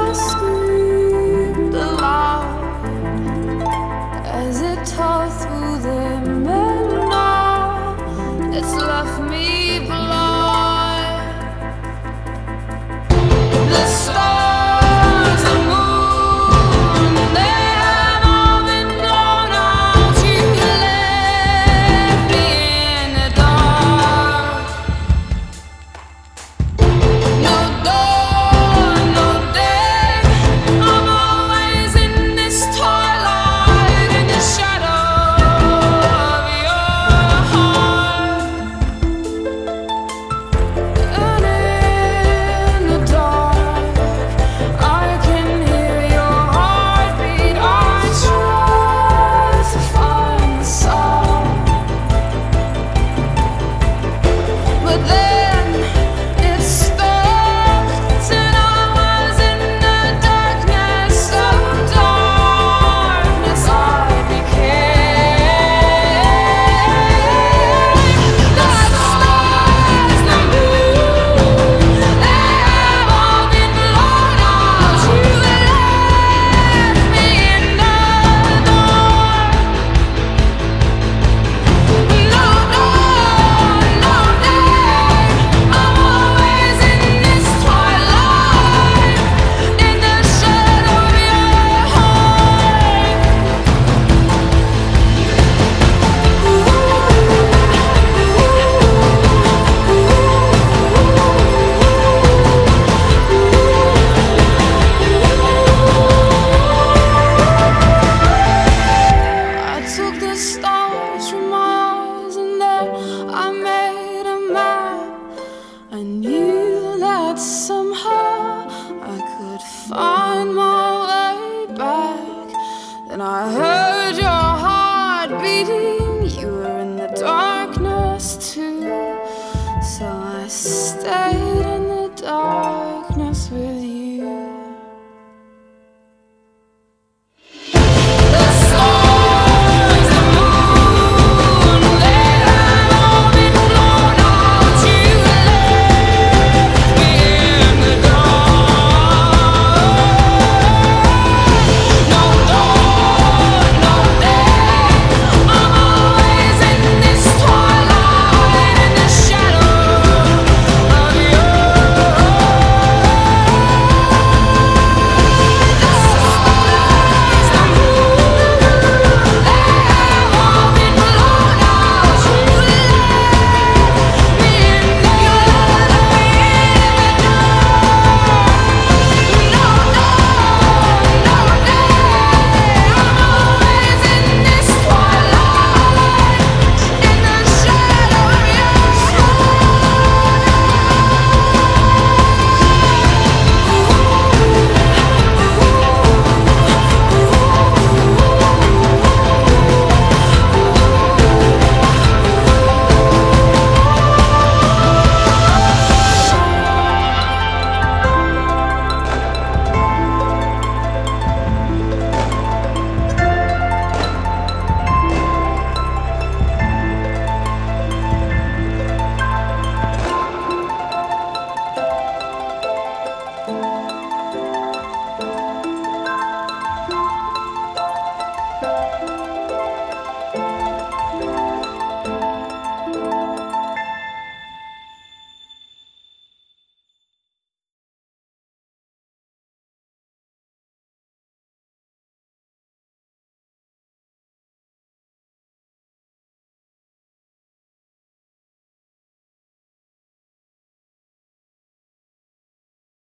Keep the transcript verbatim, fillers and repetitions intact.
I screamed aloud as it tore through the midnight. It's left me blind. The stars, the moon, they have all been blown out. You left me in the dark. No door, no day. I'm always in this twilight, in the shadow of your heart. And in the dark, I can hear your heartbeat. I try to find the sound, but then it stopped, and I was in the darkness. So darkness I became. The stars, the moon, they have all been blown out. You left me in the dark. No door, no day. I'm always in this twilight, in the shadow of your heart. I took the stars from my eyes, and then I made a map. I knew that some